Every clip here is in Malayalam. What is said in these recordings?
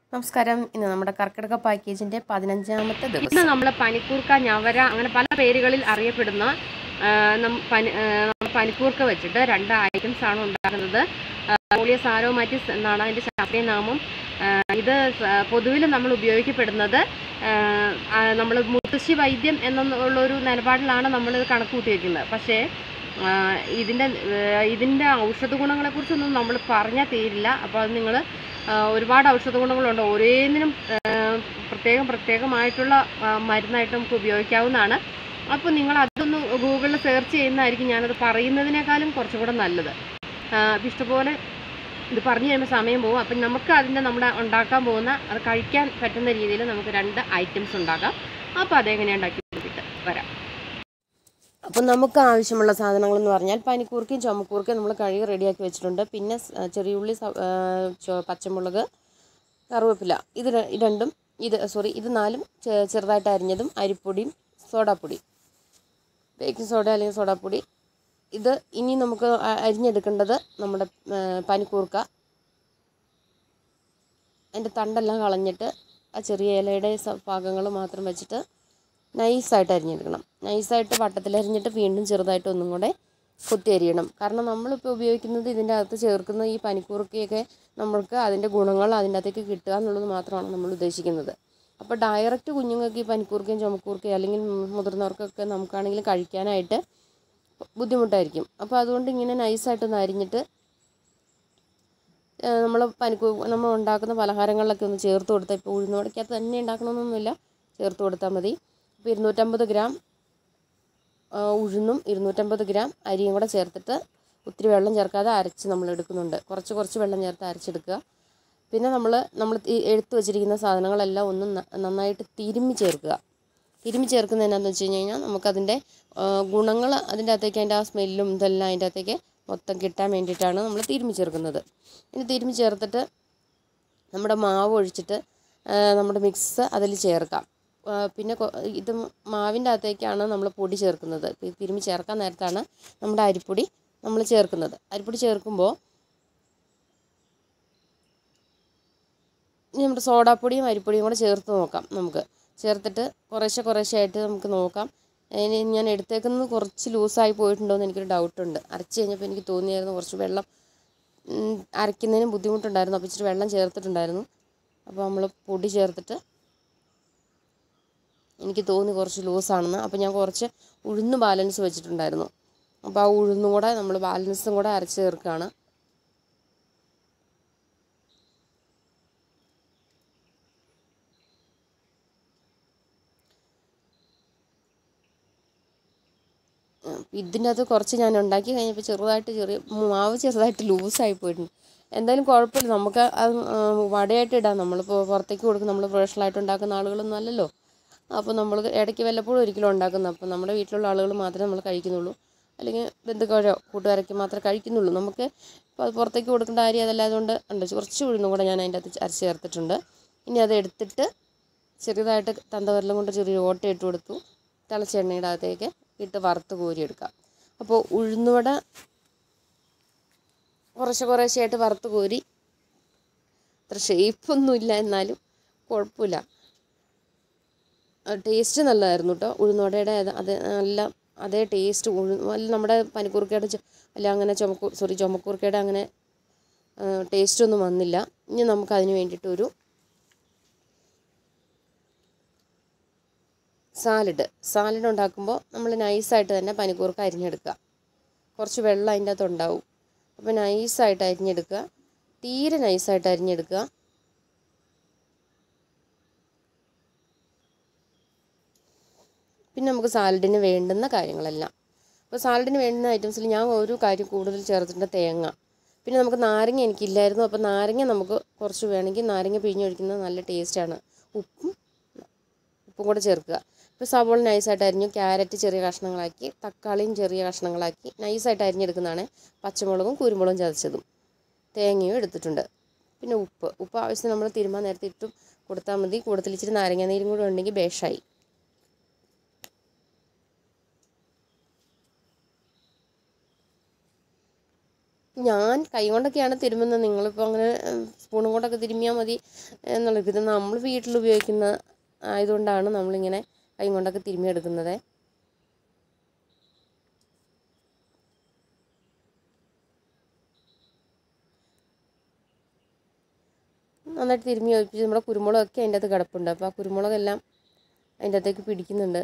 നമസ്കാരം. ഇന്ന് നമ്മുടെ കർക്കിടക പാക്കേജിന്റെ 15ാമത്തെ ഇന്ന് ദിവസം. നമ്മൾ പനിക്കൂർക്ക, ഞവര അങ്ങനെ പല പേരുകളിൽ അറിയപ്പെടുന്ന പനിക്കൂർക്ക വെച്ചിട്ട് 2 ഐറ്റംസ് ആണ് ഉണ്ടാക്കുന്നത്. പോളിയസ് ആരോമാറ്റിസ് എന്നാണ് അതിൻ്റെ ശാസ്ത്രീയ നാമം. ഇത് പൊതുവിൽ നമ്മൾ ഉപയോഗിക്കപ്പെടുന്നത് നമ്മൾ മുത്തശ്ശി വൈദ്യം എന്നുള്ളൊരു നിലപാടിലാണ് നമ്മൾ കണക്ക് കൂട്ടിയിരിക്കുന്നത്. പക്ഷേ ഇതിൻ്റെ ഔഷധ ഗുണങ്ങളെക്കുറിച്ചൊന്നും നമ്മൾ പറഞ്ഞാൽ തീരില്ല. അപ്പോൾ അത് നിങ്ങൾ ഒരുപാട് ഔഷധ ഗുണങ്ങളുണ്ട്. ഓരോന്നിനും പ്രത്യേകമായിട്ടുള്ള മരുന്നായിട്ട് നമുക്ക് ഉപയോഗിക്കാവുന്നതാണ്. അപ്പോൾ നിങ്ങൾ അതൊന്ന് ഗൂഗിളിൽ സെർച്ച് ചെയ്യുന്നതായിരിക്കും ഞാനത് പറയുന്നതിനേക്കാളും കുറച്ചും കൂടെ നല്ലത്. ഇഷ്ടംപോലെ ഇത് പറഞ്ഞു കഴിയുമ്പോൾ സമയം പോകും. അപ്പം നമുക്ക് നമ്മുടെ ഉണ്ടാക്കാൻ പോകുന്ന അത് കഴിക്കാൻ പറ്റുന്ന രീതിയിൽ നമുക്ക് 2 ഐറ്റംസ് ഉണ്ടാക്കാം. അപ്പോൾ അതെങ്ങനെയാണ് ഉണ്ടാക്കി കൊടുത്തിട്ട് വരാം. അപ്പം നമുക്ക് ആവശ്യമുള്ള സാധനങ്ങൾ എന്ന് പറഞ്ഞാൽ പനിക്കൂർക്കയും ചുമക്കൂർക്കയും നമ്മൾ കഴുകി റെഡിയാക്കി വെച്ചിട്ടുണ്ട്. പിന്നെ ചെറിയുള്ളി, പച്ചമുളക്, കറിവേപ്പില, ഇത് 4 ചെറുതായിട്ട് അരിഞ്ഞതും, അരിപ്പൊടിയും സോഡാപ്പൊടി, ബേക്കിംഗ് സോഡ അല്ലെങ്കിൽ സോഡാപ്പൊടി. ഇത് ഇനി നമുക്ക് അരിഞ്ഞെടുക്കേണ്ടത് നമ്മുടെ പനിക്കൂർക്ക. അതിൻ്റെ തണ്ടെല്ലാം കളഞ്ഞിട്ട് ആ ചെറിയ ഇലയുടെ ഭാഗങ്ങൾ മാത്രം വെച്ചിട്ട് നൈസായിട്ട് അരിഞ്ഞെടുക്കണം. നൈസായിട്ട് വട്ടത്തിലരിഞ്ഞിട്ട് വീണ്ടും ചെറുതായിട്ട് ഒന്നും കൂടെ കൊത്തി അരിയണം. കാരണം നമ്മളിപ്പോൾ ഉപയോഗിക്കുന്നത് ഇതിൻ്റെ അകത്ത് ചേർക്കുന്ന ഈ പനിക്കൂർക്കയൊക്കെ നമ്മൾക്ക് അതിൻ്റെ ഗുണങ്ങൾ അതിൻ്റെ അകത്തേക്ക് കിട്ടുക എന്നുള്ളത് മാത്രമാണ് നമ്മൾ ഉദ്ദേശിക്കുന്നത്. അപ്പോൾ ഡയറക്റ്റ് കുഞ്ഞുങ്ങൾക്ക് ഈ പനിക്കൂർക്കയും ചുമക്കൂർക്കയും അല്ലെങ്കിൽ മുതിർന്നവർക്കൊക്കെ നമുക്കാണെങ്കിലും കഴിക്കാനായിട്ട് ബുദ്ധിമുട്ടായിരിക്കും. അപ്പോൾ അതുകൊണ്ട് ഇങ്ങനെ നൈസായിട്ടൊന്ന് അരിഞ്ഞിട്ട് നമ്മൾ ഉണ്ടാക്കുന്ന പലഹാരങ്ങളിലൊക്കെ ഒന്ന് ചേർത്ത് കൊടുത്താൽ, ഇപ്പോൾ ഉഴുന്നുവടയ്ക്കകത്ത് തന്നെ ഉണ്ടാക്കണമെന്നൊന്നുമില്ല, ചേർത്ത് കൊടുത്താൽ മതി. ഇപ്പോൾ 250 ഗ്രാം ഉഴുന്നും 250 ഗ്രാം അരിയും കൂടെ ചേർത്തിട്ട് ഒത്തിരി വെള്ളം ചേർക്കാതെ അരച്ച് നമ്മൾ എടുക്കുന്നുണ്ട്. കുറച്ച് വെള്ളം ചേർത്ത് അരച്ചെടുക്കുക. പിന്നെ നമ്മൾ എടുത്തു വച്ചിരിക്കുന്ന സാധനങ്ങളെല്ലാം ഒന്ന് നന്നായിട്ട് തിരുമ്മി ചേർക്കുക. തിരുമ്മി ചേർക്കുന്നത് എന്നാന്ന് വെച്ച് കഴിഞ്ഞാൽ നമുക്കതിൻ്റെ ഗുണങ്ങൾ അതിൻ്റെ അകത്തേക്ക്, അതിൻ്റെ ആ സ്മെല്ലും ഇതെല്ലാം അതിൻ്റെ അകത്തേക്ക് മൊത്തം കിട്ടാൻ വേണ്ടിയിട്ടാണ് നമ്മൾ തിരുമ്മി ചേർക്കുന്നത്. ഇനി തിരുമ്മി ചേർത്തിട്ട് നമ്മുടെ മാവ് ഒഴിച്ചിട്ട് നമ്മുടെ മിക്സ് അതിൽ ചേർക്കാം. പിന്നെ ഇത് മാവിൻ്റെ അകത്തേക്കാണ് നമ്മൾ പൊടി ചേർക്കുന്നത്. തിരുമ്മി ചേർക്കാൻ നേരത്താണ് നമ്മുടെ അരിപ്പൊടി നമ്മൾ ചേർക്കുന്നത്. അരിപ്പൊടി ചേർക്കുമ്പോൾ ഇനി നമ്മുടെ സോഡാപ്പൊടിയും അരിപ്പൊടിയും കൂടെ ചേർത്ത് നോക്കാം. നമുക്ക് ചേർത്തിട്ട് കുറേശ്ശെ ആയിട്ട് നമുക്ക് നോക്കാം. അതിന് ഞാൻ എടുത്തേക്കുന്നത് കുറച്ച് ലൂസായി പോയിട്ടുണ്ടോ എന്ന് എനിക്കൊരു ഡൗട്ടുണ്ട്. അരച്ച് കഴിഞ്ഞപ്പോൾ എനിക്ക് തോന്നിയായിരുന്നു കുറച്ച് വെള്ളം അരയ്ക്കുന്നതിന് ബുദ്ധിമുട്ടുണ്ടായിരുന്നു. അപ്പോൾ ഇച്ചിരി വെള്ളം ചേർത്തിട്ടുണ്ടായിരുന്നു. അപ്പോൾ നമ്മൾ പൊടി ചേർത്തിട്ട് എനിക്ക് തോന്നി കുറച്ച് ലൂസാണെന്ന്. അപ്പോൾ ഞാൻ കുറച്ച് ഉഴുന്ന് ബാലൻസ് വെച്ചിട്ടുണ്ടായിരുന്നു. അപ്പോൾ ആ ഉഴുന്നും കൂടെ നമ്മൾ ബാലൻസും കൂടെ അരച്ച് ചേർക്കുകയാണ്. ഇതിൻ്റെ അകത്ത് കുറച്ച് ഞാൻ ഉണ്ടാക്കി കഴിഞ്ഞപ്പോൾ മാവ് ചെറുതായിട്ട് ലൂസായി പോയിട്ടുണ്ട്. എന്തായാലും കുഴപ്പമില്ല, നമുക്ക് അത് വടയായിട്ട് ഇടാം. നമ്മളിപ്പോൾ പുറത്തേക്ക് കൊടുക്കും, നമ്മൾ പ്രൊഫഷണലായിട്ട് ഉണ്ടാക്കുന്ന ആളുകളൊന്നും അല്ലല്ലോ. അപ്പോൾ നമ്മൾ ഇടയ്ക്ക് വല്ലപ്പോഴും ഒരിക്കലും ഉണ്ടാക്കുന്നത്. അപ്പോൾ നമ്മുടെ വീട്ടിലുള്ള ആളുകൾ മാത്രമേ നമ്മൾ കഴിക്കുന്നുള്ളൂ, അല്ലെങ്കിൽ ബന്ധുക്കളോ കൂട്ടുകാരൊക്കെ മാത്രമേ കഴിക്കുന്നുള്ളൂ. നമുക്ക് ഇപ്പോൾ അത് പുറത്തേക്ക് കൊടുക്കേണ്ട കാര്യം അതല്ലാതുകൊണ്ട് ഉണ്ട്. കുറച്ച് ഉഴുന്നും കൂടെ ഞാൻ അതിൻ്റെ അകത്ത് അരച്ച് ചേർത്തിട്ടുണ്ട്. ഇനി അത് എടുത്തിട്ട് ചെറുതായിട്ട് തന്തവരലും കൊണ്ട് ചെറിയൊരു ഓട്ട ഇട്ട് കൊടുത്തു. തിളച്ച എണ്ണയുടെ അകത്തേക്ക് ഇട്ട് വറുത്ത് കോരിയെടുക്കാം. അപ്പോൾ ഉഴുന്നുവട കുറേശ്ശെയായിട്ട് വറുത്ത് കോരി, അത്ര ഷേപ്പൊന്നുമില്ല, എന്നാലും കുഴപ്പമില്ല, ടേസ്റ്റ് നല്ലതായിരുന്നു കേട്ടോ. ഉഴുന്നുവടയുടെ അത് നല്ല അതേ ടേസ്റ്റ് നമ്മുടെ പനിക്കൂർക്കയുടെ അല്ല അങ്ങനെ ചുമക്കൂർക്കയുടെ അങ്ങനെ ടേസ്റ്റൊന്നും വന്നില്ല. ഇനി നമുക്കതിന് വേണ്ടിയിട്ടൊരു സാലഡ് ഉണ്ടാക്കുമ്പോൾ നമ്മൾ നൈസായിട്ട് തന്നെ പനിക്കൂർക്ക അരിഞ്ഞെടുക്കുക. കുറച്ച് വെള്ളം അതിൻ്റെ അകത്ത് ഉണ്ടാവും. അപ്പോൾ നൈസായിട്ട് അരിഞ്ഞെടുക്കുക, തീരെ നൈസായിട്ട് അരിഞ്ഞെടുക്കുക. പിന്നെ നമുക്ക് സാലഡിന് വേണ്ടുന്ന കാര്യങ്ങളെല്ലാം, അപ്പോൾ സാലഡിന് വേണ്ടുന്ന ഐറ്റംസിൽ ഞാൻ ഒരു കാര്യം കൂടുതൽ ചേർത്തിട്ടുണ്ട്, തേങ്ങ. പിന്നെ നമുക്ക് നാരങ്ങ എനിക്കില്ലായിരുന്നു. അപ്പോൾ നാരങ്ങ നമുക്ക് കുറച്ച് വേണമെങ്കിൽ നാരങ്ങ പിഴിഞ്ഞൊഴിക്കുന്നത് നല്ല ടേസ്റ്റാണ്. ഉപ്പും കൂടെ ചേർക്കുക. ഇപ്പോൾ സവോള നൈസായിട്ട് അരിഞ്ഞു, ക്യാരറ്റ് ചെറിയ കഷ്ണങ്ങളാക്കി, തക്കാളിയും ചെറിയ കഷ്ണങ്ങളാക്കി നൈസായിട്ട് അരിഞ്ഞെടുക്കുന്നതാണ്. പച്ചമുളകും കുരുമുളകും ചതച്ചതും തേങ്ങയും എടുത്തിട്ടുണ്ട്. പിന്നെ ഉപ്പ് ആവശ്യത്തിന് നമ്മൾ തിരുമ്മാൻ നേരത്തെ ഇട്ടും കൊടുത്താൽ മതി. കൂടുതൽ ഇച്ചിരി നാരങ്ങ നീരും കൂടെ ഉണ്ടെങ്കിൽ ബേഷായി. ഞാൻ കൈ കൊണ്ടൊക്കെയാണ് തിരുമുന്നത്. നിങ്ങളിപ്പോൾ അങ്ങനെ സ്പൂണും കൊണ്ടൊക്കെ തിരുമ്മിയാൽ മതി എന്നുള്ളത്. ഇത് നമ്മൾ വീട്ടിൽ ഉപയോഗിക്കുന്ന ആയതുകൊണ്ടാണ് നമ്മളിങ്ങനെ കൈ കൊണ്ടൊക്കെ തിരുമ്മിയെടുക്കുന്നത്. നന്നായിട്ട് തിരുമ്മി ഒഴിപ്പിച്ച് നമ്മുടെ കുരുമുളകൊക്കെ അതിൻ്റെ അകത്ത് കിടപ്പുണ്ട്. അപ്പോൾ ആ കുരുമുളകെല്ലാം അതിൻ്റെ അകത്തേക്ക് പിടിക്കുന്നുണ്ട്.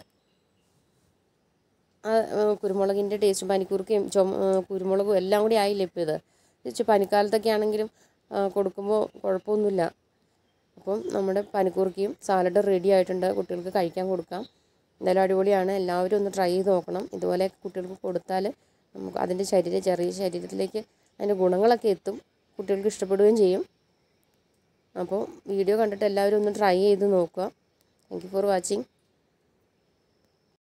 ആ കുരുമുളകിൻ്റെ ടേസ്റ്റും പനിക്കൂർക്കയും കുരുമുളകും എല്ലാം കൂടി ആയില്ല ഇപ്പോൾ ഇത്. പനിക്കാലത്തൊക്കെ ആണെങ്കിലും കൊടുക്കുമ്പോൾ കുഴപ്പമൊന്നുമില്ല. അപ്പം നമ്മുടെ പനിക്കൂർക്കയും സാലഡ് റെഡി ആയിട്ടുണ്ട്. കുട്ടികൾക്ക് കഴിക്കാൻ കൊടുക്കാം. എന്തായാലും അടിപൊളിയാണ്. എല്ലാവരും ഒന്ന് ട്രൈ ചെയ്ത് നോക്കണം. ഇതുപോലെ കുട്ടികൾക്ക് കൊടുത്താൽ നമുക്ക് അതിൻ്റെ ചെറിയ ശരീരത്തിലേക്ക് അതിൻ്റെ ഗുണങ്ങളൊക്കെ എത്തും. കുട്ടികൾക്ക് ഇഷ്ടപ്പെടുകയും ചെയ്യും. അപ്പോൾ വീഡിയോ കണ്ടിട്ട് എല്ലാവരും ഒന്ന് ട്രൈ ചെയ്ത് നോക്കുക. Thank you for watching.